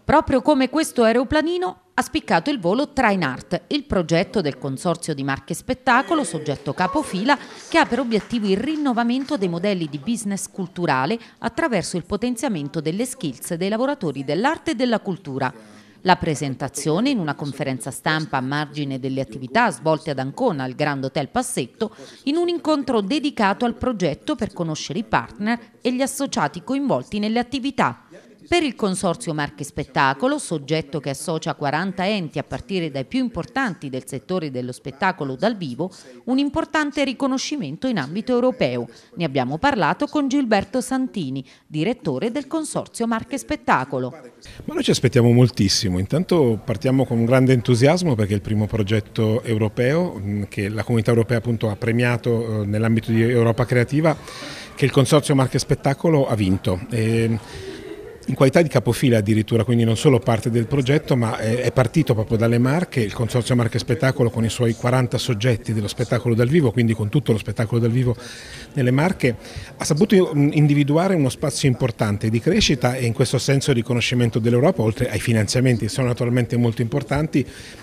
Proprio come questo aeroplanino ha spiccato il volo Trainart, il progetto del Consorzio di Marche Spettacolo, soggetto capofila, che ha per obiettivo il rinnovamento dei modelli di business culturale attraverso il potenziamento delle skills dei lavoratori dell'arte e della cultura. La presentazione in una conferenza stampa a margine delle attività svolte ad Ancona al Grand Hotel Passetto, in un incontro dedicato al progetto per conoscere i partner e gli associati coinvolti nelle attività. Per il Consorzio Marche Spettacolo, soggetto che associa 40 enti a partire dai più importanti del settore dello spettacolo dal vivo, un importante riconoscimento in ambito europeo. Ne abbiamo parlato con Gilberto Santini, direttore del Consorzio Marche Spettacolo. Ma noi ci aspettiamo moltissimo. Intanto partiamo con un grande entusiasmo perché è il primo progetto europeo che la Comunità Europea appunto ha premiato nell'ambito di Europa Creativa, che il Consorzio Marche Spettacolo ha vinto. In qualità di capofila addirittura, quindi non solo parte del progetto, ma è partito proprio dalle Marche. Il Consorzio Marche Spettacolo con i suoi 40 soggetti dello spettacolo dal vivo, quindi con tutto lo spettacolo dal vivo nelle Marche, ha saputo individuare uno spazio importante di crescita e in questo senso il riconoscimento dell'Europa, oltre ai finanziamenti che sono naturalmente molto importanti,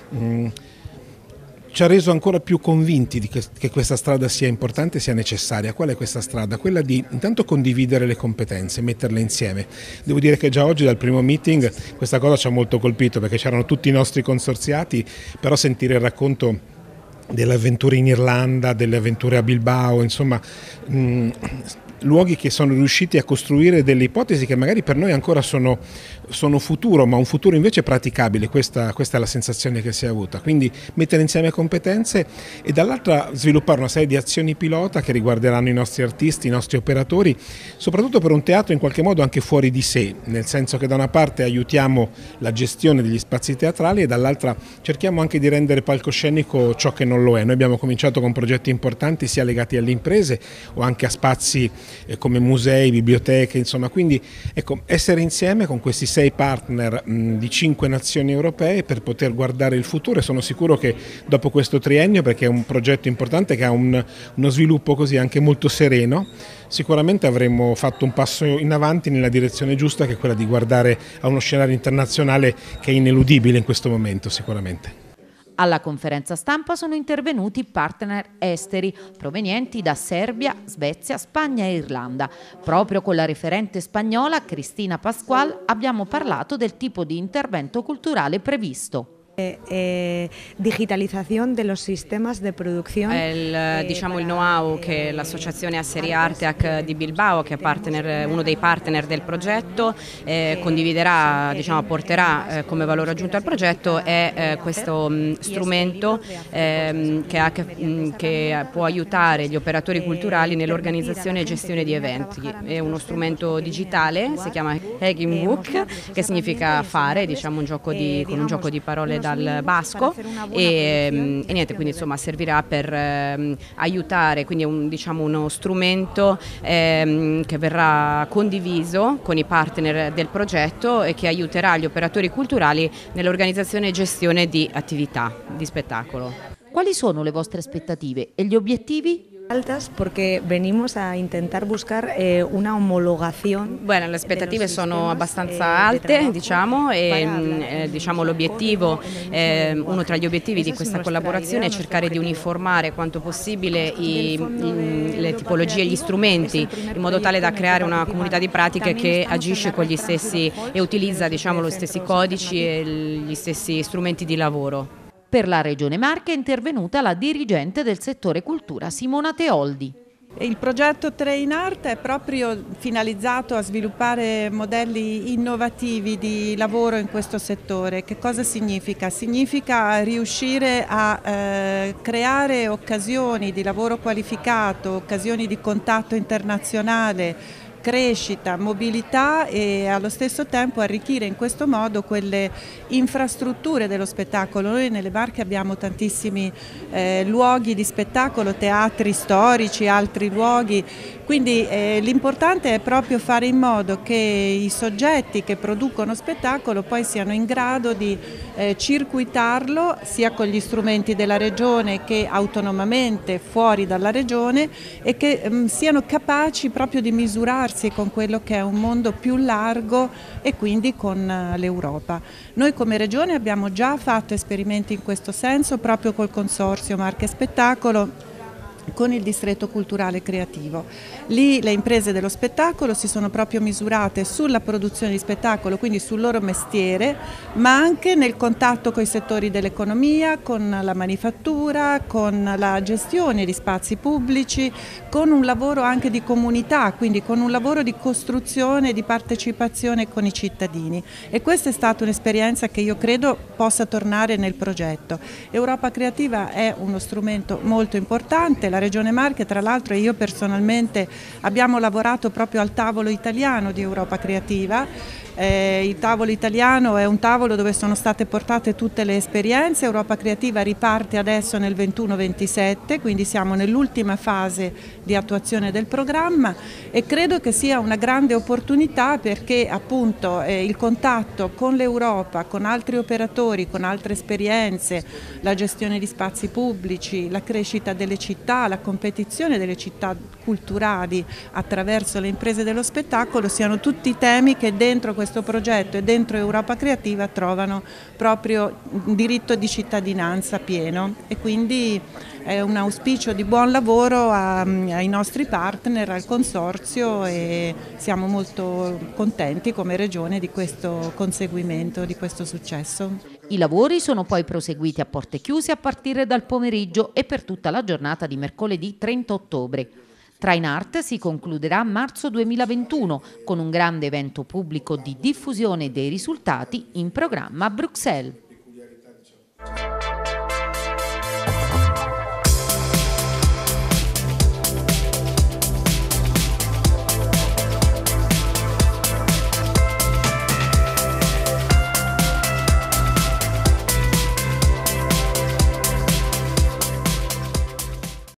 ci ha reso ancora più convinti che questa strada sia importante e sia necessaria. Qual è questa strada? Quella di intanto condividere le competenze, metterle insieme. Devo dire che già oggi dal primo meeting questa cosa ci ha molto colpito perché c'erano tutti i nostri consorziati, però sentire il racconto delle avventure in Irlanda, delle avventure a Bilbao, insomma luoghi che sono riusciti a costruire delle ipotesi che magari per noi ancora sono futuro, ma un futuro invece praticabile. Questa è la sensazione che si è avuta. Quindi mettere insieme competenze e dall'altra sviluppare una serie di azioni pilota che riguarderanno i nostri artisti, i nostri operatori, soprattutto per un teatro in qualche modo anche fuori di sé, nel senso che da una parte aiutiamo la gestione degli spazi teatrali e dall'altra cerchiamo anche di rendere palcoscenico ciò che non lo è. Noi abbiamo cominciato con progetti importanti sia legati alle imprese o anche a spazi come musei, biblioteche, insomma, quindi ecco, essere insieme con questi 6 partner di 5 nazioni europee per poter guardare il futuro, e sono sicuro che dopo questo triennio, perché è un progetto importante che ha uno sviluppo così anche molto sereno, sicuramente avremo fatto un passo in avanti nella direzione giusta, che è quella di guardare a uno scenario internazionale che è ineludibile in questo momento sicuramente. Alla conferenza stampa sono intervenuti partner esteri provenienti da Serbia, Svezia, Spagna e Irlanda. Proprio con la referente spagnola Cristina Pascual abbiamo parlato del tipo di intervento culturale previsto. Digitalizzazione dei sistemi di produzione. Il know-how che l'associazione Asseri Arteac di Bilbao, che è uno dei partner del progetto, condividerà, porterà come valore aggiunto al progetto è questo strumento che può aiutare gli operatori culturali nell'organizzazione e gestione di eventi. È uno strumento digitale, si chiama Hagingbook, che significa fare, con un gioco di parole dal basco e niente, quindi insomma servirà per aiutare, quindi è uno strumento che verrà condiviso con i partner del progetto e che aiuterà gli operatori culturali nell'organizzazione e gestione di attività di spettacolo. Quali sono le vostre aspettative e gli obiettivi? Altas porque venimos a intentar buscar una homologación. Bene, le aspettative sono abbastanza alte, e l'obiettivo, uno tra gli obiettivi di questa collaborazione è cercare di uniformare quanto possibile le tipologie e gli strumenti, in modo tale da creare una comunità di pratiche che agisce con gli stessi e utilizza gli stessi codici e gli stessi strumenti di lavoro. Per la Regione Marche è intervenuta la dirigente del settore cultura Simona Teoldi. Il progetto Trainart è proprio finalizzato a sviluppare modelli innovativi di lavoro in questo settore. Che cosa significa? Significa riuscire a creare occasioni di lavoro qualificato, occasioni di contatto internazionale, crescita, mobilità e allo stesso tempo arricchire in questo modo quelle infrastrutture dello spettacolo. Noi nelle Marche abbiamo tantissimi luoghi di spettacolo, teatri storici, altri luoghi Quindi l'importante è proprio fare in modo che i soggetti che producono spettacolo poi siano in grado di circuitarlo sia con gli strumenti della regione che autonomamente fuori dalla regione, e che siano capaci proprio di misurarsi con quello che è un mondo più largo e quindi con l'Europa. Noi come regione abbiamo già fatto esperimenti in questo senso proprio col Consorzio Marche Spettacolo, con il distretto culturale creativo. Lì le imprese dello spettacolo si sono proprio misurate sulla produzione di spettacolo, quindi sul loro mestiere, ma anche nel contatto con i settori dell'economia, con la manifattura, con la gestione di spazi pubblici, con un lavoro anche di comunità, quindi con un lavoro di costruzione, di partecipazione con i cittadini. E questa è stata un'esperienza che io credo possa tornare nel progetto. Europa Creativa è uno strumento molto importante. La Regione Marche, tra l'altro, e io personalmente abbiamo lavorato proprio al tavolo italiano di Europa Creativa. Il tavolo italiano è un tavolo dove sono state portate tutte le esperienze. Europa Creativa riparte adesso nel 21-27, quindi siamo nell'ultima fase di attuazione del programma, e credo che sia una grande opportunità perché appunto il contatto con l'Europa, con altri operatori, con altre esperienze, la gestione di spazi pubblici, la crescita delle città, la competizione delle città culturali attraverso le imprese dello spettacolo siano tutti temi che dentro questo progetto e dentro Europa Creativa trovano proprio un diritto di cittadinanza pieno, e quindi è un auspicio di buon lavoro ai nostri partner, al Consorzio, e siamo molto contenti come Regione di questo conseguimento, di questo successo. I lavori sono poi proseguiti a porte chiuse a partire dal pomeriggio e per tutta la giornata di mercoledì 30 ottobre. Train Art si concluderà a marzo 2021 con un grande evento pubblico di diffusione dei risultati in programma a Bruxelles.